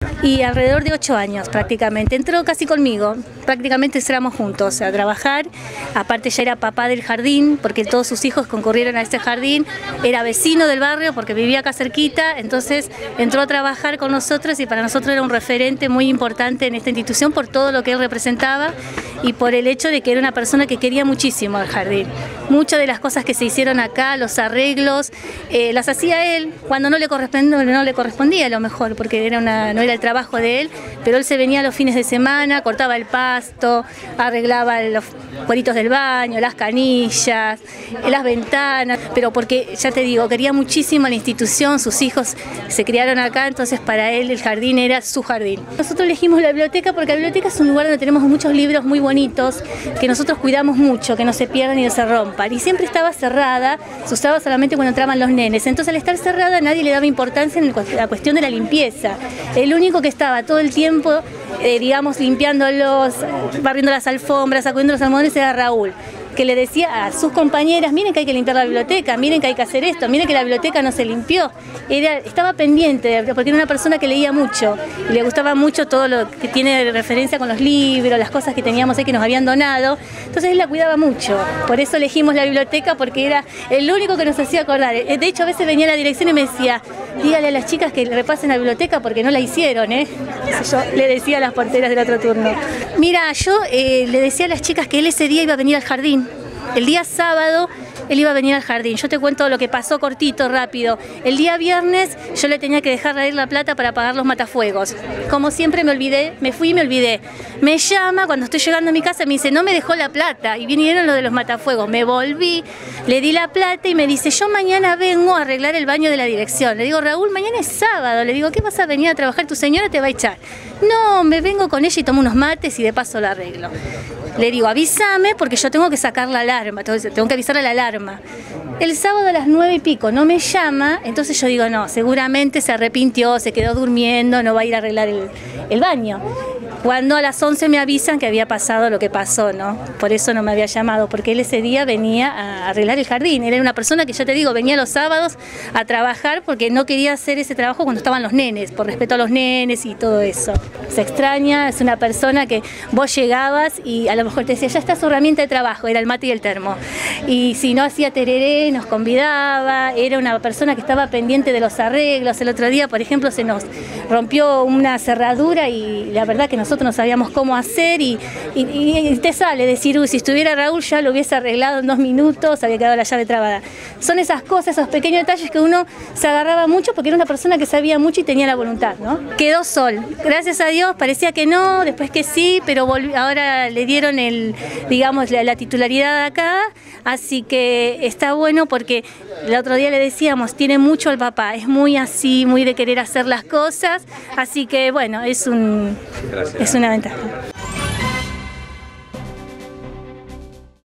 Y alrededor de 8 años prácticamente, entró casi conmigo, prácticamente éramos juntos a trabajar, aparte ya era papá del jardín, porque todos sus hijos concurrieron a este jardín, era vecino del barrio porque vivía acá cerquita, entonces entró a trabajar con nosotros y para nosotros era un referente muy importante en esta institución por todo lo que él representaba y por el hecho de que era una persona que quería muchísimo al jardín. Muchas de las cosas que se hicieron acá, los arreglos, las hacía él cuando no le correspondía a lo mejor, porque no era el trabajo de él, pero él se venía los fines de semana, cortaba el pasto, arreglaba los cueritos del baño, las canillas, las ventanas, pero porque, ya te digo, quería muchísimo a la institución, sus hijos se criaron acá, entonces para él el jardín era su jardín. Nosotros elegimos la biblioteca porque la biblioteca es un lugar donde tenemos muchos libros muy bonitos, que nosotros cuidamos mucho, que no se pierdan y no se rompan, y siempre estaba cerrada, se usaba solamente cuando entraban los nenes, entonces al estar cerrada nadie le daba importancia en la cuestión de la limpieza. El único que estaba todo el tiempo, digamos, limpiándolos, barriendo las alfombras, sacudiendo los almohadones era Raúl, que le decía a sus compañeras, miren que hay que limpiar la biblioteca, miren que hay que hacer esto, miren que la biblioteca no se limpió. Estaba pendiente, porque era una persona que leía mucho y le gustaba mucho todo lo que tiene referencia con los libros, las cosas que teníamos ahí que nos habían donado, entonces él la cuidaba mucho. Por eso elegimos la biblioteca, porque era el único que nos hacía acordar. De hecho, a veces venía a la dirección y me decía, dígale a las chicas que repasen la biblioteca porque no la hicieron, Yo le decía a las porteras del otro turno. Mira, yo le decía a las chicas que él ese día iba a venir al jardín. El día sábado él iba a venir al jardín. Yo te cuento lo que pasó cortito, rápido. El día viernes yo le tenía que dejar de ir la plata para pagar los matafuegos. Como siempre me olvidé, me fui y me olvidé. Me llama cuando estoy llegando a mi casa y me dice, no me dejó la plata. Y vinieron los de los matafuegos. Me volví, le di la plata y me dice, yo mañana vengo a arreglar el baño de la dirección. Le digo, Raúl, mañana es sábado. Le digo, ¿qué vas a venir a trabajar? Tu señora te va a echar. No, me vengo con ella y tomo unos mates y de paso la arreglo. Le digo, avísame porque yo tengo que sacar la alarma, entonces tengo que avisar a la alarma. El sábado a las 9 y pico no me llama, entonces yo digo, no, seguramente se arrepintió, se quedó durmiendo, no va a ir a arreglar el baño. Cuando a las 11 me avisan que había pasado lo que pasó, ¿no? Por eso no me había llamado, porque él ese día venía a arreglar el jardín. Él era una persona que, ya te digo, venía los sábados a trabajar porque no quería hacer ese trabajo cuando estaban los nenes, por respeto a los nenes y todo eso. Se extraña, es una persona que vos llegabas y a lo mejor te decía, ya está su herramienta de trabajo, era el mate y el termo. Y si no hacía tereré, nos convidaba, era una persona que estaba pendiente de los arreglos. El otro día, por ejemplo, se nos rompió una cerradura y la verdad que nosotros no sabíamos cómo hacer y te sale decir, uy, si estuviera Raúl ya lo hubiese arreglado en 2 minutos, había quedado la llave trabada. Son esas cosas, esos pequeños detalles que uno se agarraba mucho porque era una persona que sabía mucho y tenía la voluntad, ¿no? Quedó Sol, gracias a Dios, parecía que no, después que sí, pero ahora le dieron digamos, la titularidad acá, así que está bueno porque el otro día le decíamos, tiene mucho al papá, es muy así, muy de querer hacer las cosas, así que bueno, es una ventaja.